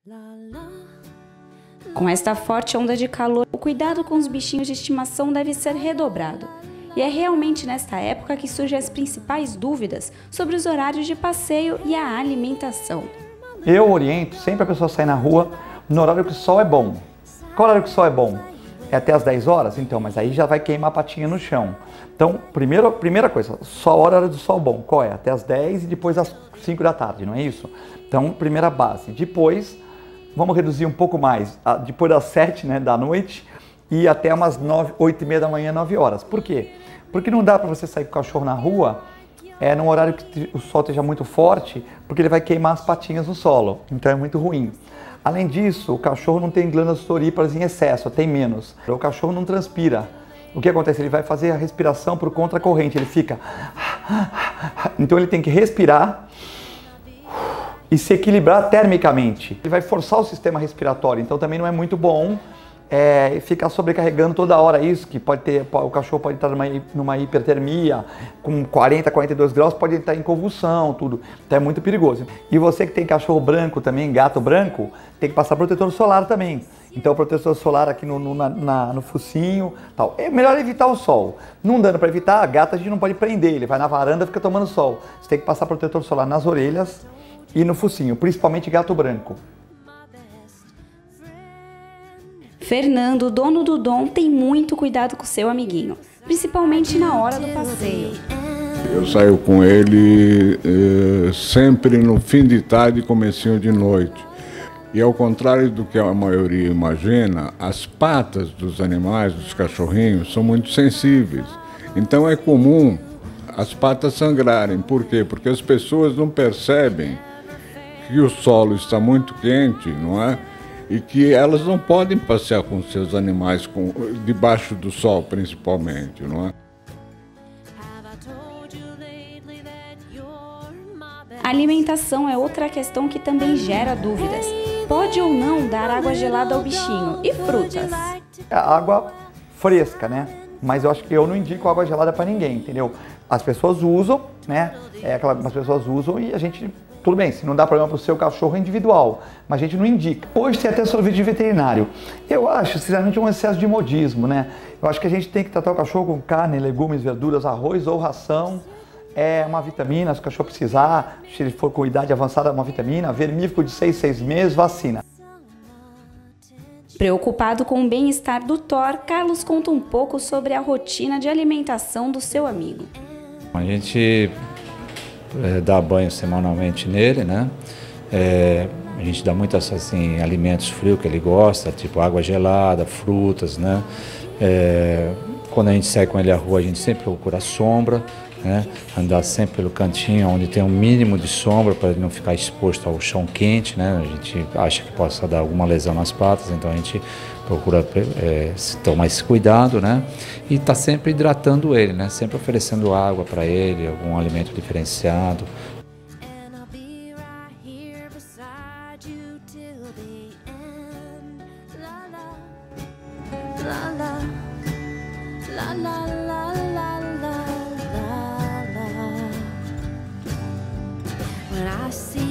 Com esta forte onda de calor, o cuidado com os bichinhos de estimação deve ser redobrado. E é realmente nesta época que surgem as principais dúvidas sobre os horários de passeio e a alimentação. Eu oriento sempre a pessoa sair na rua no horário que o sol é bom. Qual horário que o sol é bom? É até as 10 horas? Então, mas aí já vai queimar a patinha no chão. Então, primeira coisa, só a hora do sol bom. Qual é? Até as 10 e depois às 5 da tarde, não é isso? Então, primeira base. Depois, vamos reduzir um pouco mais. Depois das 7, né, da noite e até umas 8 e meia da manhã, 9 horas. Por quê? Porque não dá para você sair com o cachorro na rua num horário que o sol esteja muito forte, porque ele vai queimar as patinhas no solo. Então, é muito ruim. Além disso, o cachorro não tem glândulas sudoríparas em excesso, tem menos. O cachorro não transpira. O que acontece? Ele vai fazer a respiração por contracorrente, ele fica... Então ele tem que respirar e se equilibrar termicamente. Ele vai forçar o sistema respiratório, então também não é muito bom ficar sobrecarregando toda hora isso, que pode ter, o cachorro pode estar numa hipertermia, com 40, 42 graus, pode estar em convulsão, tudo. Então é muito perigoso. E você que tem cachorro branco também, gato branco, tem que passar protetor solar também. Então protetor solar aqui no focinho, tal. É melhor evitar o sol. Não dando para evitar, a gata a gente não pode prender, ele vai na varanda e fica tomando sol. Você tem que passar protetor solar nas orelhas e no focinho, principalmente gato branco. Fernando, dono do Dom, tem muito cuidado com seu amiguinho, principalmente na hora do passeio. Eu saio com ele sempre no fim de tarde e comecinho de noite. E ao contrário do que a maioria imagina, as patas dos animais, dos cachorrinhos, são muito sensíveis. Então é comum as patas sangrarem. Por quê? Porque as pessoas não percebem que o solo está muito quente, não é? E que elas não podem passear com seus animais debaixo do sol, principalmente, não é? A alimentação é outra questão que também gera dúvidas. Pode ou não dar água gelada ao bichinho? E frutas? Água fresca, né? Mas eu acho que eu não indico água gelada para ninguém, entendeu? As pessoas usam, né? As pessoas usam e a gente... Tudo bem, se não dá problema para o seu cachorro é individual, mas a gente não indica. Hoje tem até sorvete de veterinário. Eu acho, sinceramente, um excesso de modismo, né? Eu acho que a gente tem que tratar o cachorro com carne, legumes, verduras, arroz ou ração. Uma vitamina, se o cachorro precisar, se ele for com idade avançada, uma vitamina, vermífugo de 6 meses, vacina. Preocupado com o bem-estar do Thor, Carlos conta um pouco sobre a rotina de alimentação do seu amigo. A gente dá banho semanalmente nele, né? A gente dá muitos assim, alimentos frios que ele gosta, tipo água gelada, frutas, né? Quando a gente sai com ele à rua, a gente sempre procura sombra, né? Andar sempre pelo cantinho onde tem um mínimo de sombra para ele não ficar exposto ao chão quente, né? A gente acha que possa dar alguma lesão nas patas, então a gente procura tomar esse cuidado, né? E tá sempre hidratando ele, né? Sempre oferecendo água para ele, algum alimento diferenciado. When I see